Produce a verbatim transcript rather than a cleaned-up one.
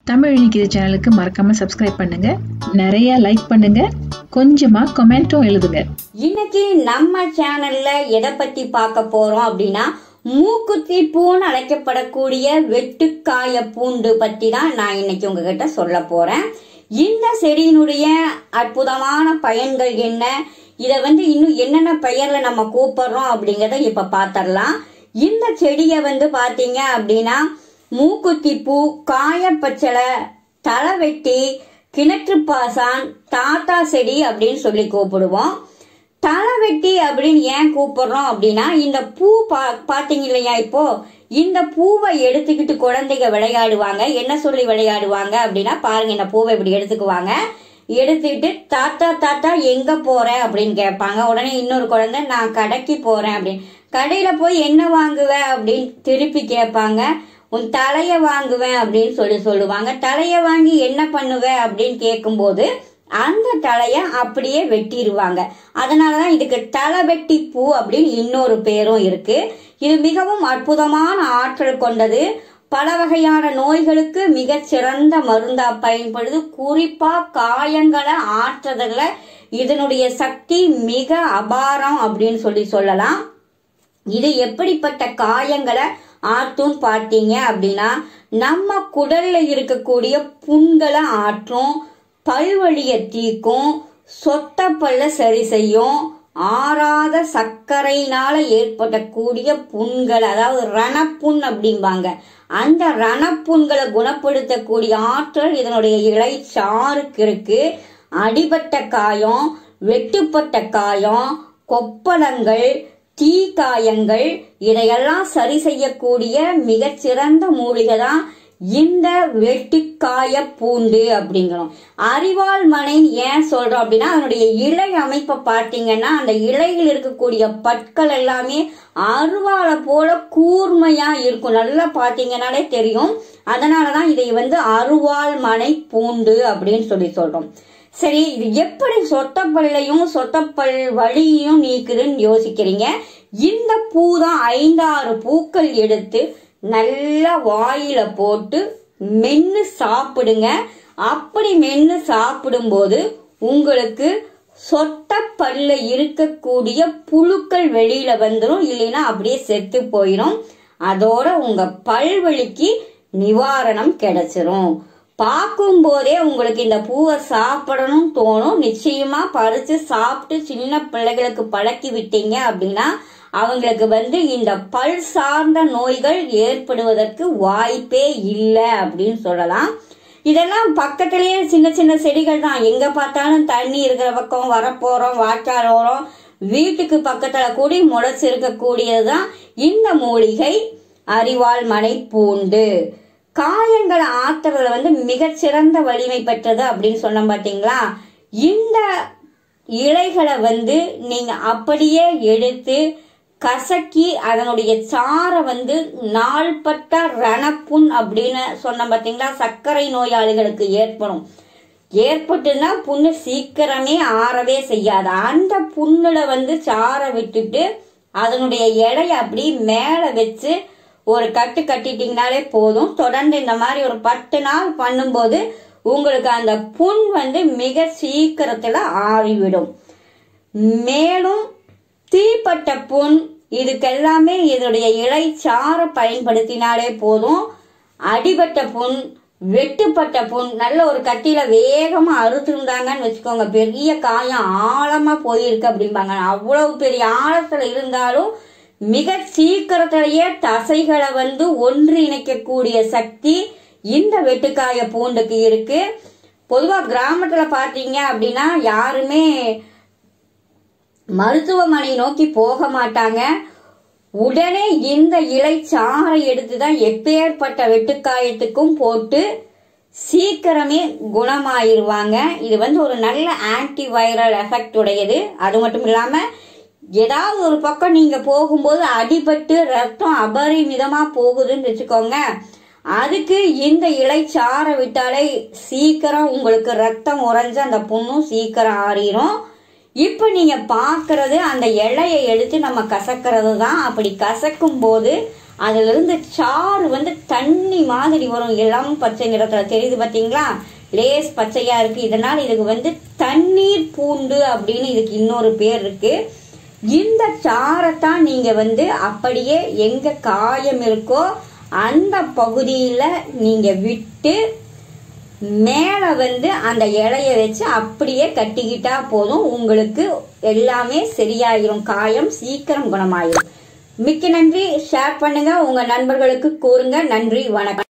தமிழ் இன்னைக்கு இது சேனலுக்கு மறக்காம சப்ஸ்கிரைப் பண்ணுங்க, நிறைய லைக் பண்ணுங்க, கொஞ்சமா கமெண்ட்டும் எழுதுங்க. இன்னைக்கு நம்ம சேனல்ல எதை பத்தி பார்க்க போறோம் அப்படின்னா, மூக்குத்தி பூன்னு அழைக்கப்படக்கூடிய வெட்டுக்காய பூண்டு பத்தி தான் நான் இன்னைக்கு உங்ககிட்ட சொல்ல போறேன். இந்த செடியினுடைய அற்புதமான பயன்கள் என்ன, இத வந்து இன்னும் என்னென்ன பெயர்ல நம்ம கூப்பிடுறோம் அப்படிங்கறத இப்ப பாத்திரலாம். இந்த செடியை வந்து பாத்தீங்க அப்படின்னா மூக்குத்தி பூ, காயப்பச்சலை, தலைவெட்டி, கிணற்று பாசான், தாத்தா செடி அப்படின்னு சொல்லி கூப்பிடுவோம். தலைவெட்டி அப்படின்னு ஏன் கூப்பிடுறோம் அப்படின்னா, இந்த பூ பா பாத்தீங்க இல்லையா, இப்போ இந்த பூவை எடுத்துக்கிட்டு குழந்தைங்க விளையாடுவாங்க. என்ன சொல்லி விளையாடுவாங்க அப்படின்னா, பாருங்க, இந்த பூவை இப்படி எடுத்துக்குவாங்க. எடுத்துக்கிட்டு தாத்தா தாத்தா எங்க போற அப்படின்னு கேட்பாங்க. உடனே இன்னொரு குழந்தை நான் கடைக்கு போறேன் அப்படின்னு, கடையில போய் என்ன வாங்குவ அப்படின்னு திருப்பி கேட்பாங்க. உன் தலைய வாங்குவேன் அப்படின்னு சொல்லி சொல்லுவாங்க. தலைய வாங்கி என்ன பண்ணுவ அப்படின்னு கேட்கும் போது அந்த தலைய அப்படியே வெட்டிடுவாங்க. அதனாலதான் இதுக்கு தலைவெட்டி பூ அப்படின்னு இன்னொரு பேரும் இருக்கு. இது மிகவும் அற்புதமான ஆற்றல் கொண்டது. பல வகையான நோய்களுக்கு மிக சிறந்த மருந்தா பயன்படுது. குறிப்பா காயங்களை ஆற்றுறதுல இதனுடைய சக்தி மிக அபாரம் அப்படின்னு சொல்லி சொல்லலாம். இது எப்படிப்பட்ட காயங்களை ஆற்றும் பார்த்தீங்க அப்படின்னா, நம்ம குடல்ல இருக்கக்கூடிய புண்களை ஆற்றும், பல்வழிய தீக்கும், சொத்த பல்ல சரி செய்யும், ஆறாத சர்க்கரையினால ஏற்படக்கூடிய புண்கள், அதாவது ரணப்புண் அப்படிம்பாங்க, அந்த ரணப்புண்களை குணப்படுத்தக்கூடிய ஆற்றல் இதனுடைய இலை சாருக்கு இருக்கு. அடிபட்ட காயம், வெட்டுப்பட்ட காயம், கொப்பளங்கள், தீ காயங்கள், இதையெல்லாம் சரி செய்யக்கூடிய மிகச்சிறந்த மூலிகை தான் இந்த வெட்டுக்காய பூண்டு அப்படிங்கிறோம். அரிவாள் மனைன்னு ஏன் சொல்றோம் அப்படின்னா, அதனுடைய இலை அமைப்பை பார்த்தீங்கன்னா, அந்த இலையில் இருக்கக்கூடிய பற்கள் எல்லாமே அருவாளை போல கூர்மையா இருக்கும். நல்லா பார்த்தீங்கன்னாலே தெரியும். அதனாலதான் இதை வந்து அருவாள் மனை பூண்டு அப்படின்னு சொல்லி சொல்றோம். சரி, இது எப்படி சொத்தப்பல்லையும் சொத்தப்பல் வலியையும் நீக்குதுன்னு யோசிக்கிறீங்க. இந்த பூ தான் ஐந்தாறு பூக்கள் எடுத்து நல்லா வாயில போட்டு மென்னு சாப்பிடுங்க. அப்படி மென்னு சாப்பிடும் போது உங்களுக்கு சொத்த பல்ல இருக்கக்கூடிய புழுக்கள் வெளியில வந்துடும், இல்லைன்னா அப்படியே செத்து போயிடும். அதோட உங்க பல்வலிக்கு நிவாரணம் கிடைச்சிரும். பார்க்கும் போதே உங்களுக்கு இந்த பூவை சாப்பிடணும் தோணும். நிச்சயமா பறிச்சு சாப்பிட்டு சின்ன பிள்ளைகளுக்கு பழக்கி விட்டீங்க அப்படின்னா அவங்களுக்கு வந்து இந்த பல் சார்ந்த நோய்கள் ஏற்படுவதற்கு வாய்ப்பே இல்லை அப்படின்னு சொல்லலாம். இதெல்லாம் பக்கத்திலேயே சின்ன சின்ன செடிகள் தான். எங்க பார்த்தாலும் தண்ணி இருக்கிற பக்கம் வரப்போறோம், வாய்க்கால் ஓரம், வீட்டுக்கு பக்கத்துல கூடி முளைச்சிருக்க கூடியதுதான் இந்த மூலிகை அரிவாள் மனை பூண்டு. காயங்களை ஆத்துறதுல வந்து மிகச்சிறந்த வலிமை பெற்றது அப்படின்னு சொன்ன பாத்தீங்களா. இந்த இலைகளை வந்து நீங்க அப்படியே எடுத்து கசக்கி அதனுடைய சாரை வந்து நாள்பட்ட ரணப்புண் அப்படின்னு சொன்ன பாத்தீங்களா, சர்க்கரை நோயாளிகளுக்கு ஏற்படும். ஏற்பட்டுன்னா புண்ணு சீக்கிரமே ஆறவே செய்யாது. அந்த புண்ணுல வந்து சாரை விட்டுட்டு அதனுடைய இலைய அப்படி மேல வச்சு ஒரு கட்டு கட்டிட்டீங்கனாலே போதும். தொடர்ந்து இந்த மாதிரி ஒரு பத்து நாள் பண்ணும்போது உங்களுக்கு அந்த புண் வந்து மிக சீக்கிரத்துல ஆறிவிடும். மேலும் தீப்பட்ட புண், இதுக்கெல்லாமே இதனுடைய இலை சாரை பயன்படுத்தினாலே போதும். அடிபட்ட புண், வெட்டுப்பட்ட புண், நல்ல ஒரு கட்டியில வேகமா அறுத்துருந்தாங்கன்னு வச்சுக்கோங்க, பெரிய காயம் ஆழமா போயிருக்கு அப்படிம்பாங்க. அவ்வளவு பெரிய ஆழத்துல இருந்தாலும் மிக சீக்கிரத்திலேயே தசைகளை வந்து ஒன்றிணைக்கக்கூடிய சக்தி இந்த வெட்டுக்காய பூண்டுக்கு இருக்கு. பொதுவா கிராமத்துல பாத்தீங்க அப்படின்னா யாருமே மருத்துவமனை நோக்கி போக மாட்டாங்க. உடனே இந்த இலை சாறை எடுத்துதான் எப்பேற்பட்ட வெட்டுக்காயத்துக்கும் போட்டு சீக்கிரமே குணமாயிருவாங்க. இது வந்து ஒரு நல்ல ஆன்டி வைரல் எஃபெக்ட் உடையது. அது மட்டும் இல்லாம ஏதாவது ஒரு பக்கம் நீங்க போகும்போது அடிபட்டு ரத்தம் அபரிமிதமா போகுதுன்னு வச்சுக்கோங்க, அதுக்கு இந்த இலை சாறை விட்டாலே சீக்கிரம் உங்களுக்கு ரத்தம் உறைஞ்சு அந்த புண்ணும் சீக்கிரம் ஆறிடும். இப்ப நீங்க பாக்குறது அந்த இலையை எடுத்து நம்ம கசக்கிறது தான். அப்படி கசக்கும் போது அதுல இருந்து சாறு வந்து தண்ணி மாதிரி வரும். இளம் பச்சை நிறத்துல தெரியுது பாத்தீங்களா, லேஸ் பச்சையா இருக்கு. இதனால இதுக்கு வந்து தண்ணீர் பூண்டு அப்படின்னு இதுக்கு இன்னொரு பேர் இருக்கு. இந்த சாரைத்தான் நீங்க வந்து அப்படியே எங்க காயம் இருக்கோ அந்த பகுதியில நீங்க விட்டு மேல வந்து அந்த இலைய வச்சு அப்படியே கட்டிக்கிட்டா போதும், உங்களுக்கு எல்லாமே சரியாயிரும், காயம் சீக்கிரம் குணமாயிரும். மிக்க நன்றி. ஷேர் பண்ணுங்க, உங்க நண்பர்களுக்கு கூறுங்க. நன்றி, வணக்கம்.